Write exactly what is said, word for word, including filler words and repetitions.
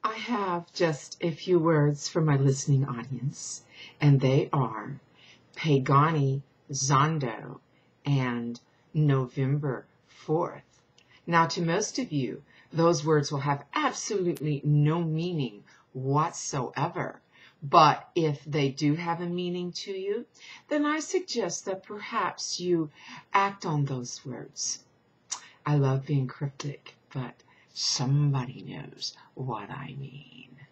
I have just a few words for my listening audience, and they are pagani, zondo, and November fourth. Now, to most of you, those words will have absolutely no meaning whatsoever. But if they do have a meaning to you, then I suggest that perhaps you act on those words. I love being cryptic, but somebody knows what I mean.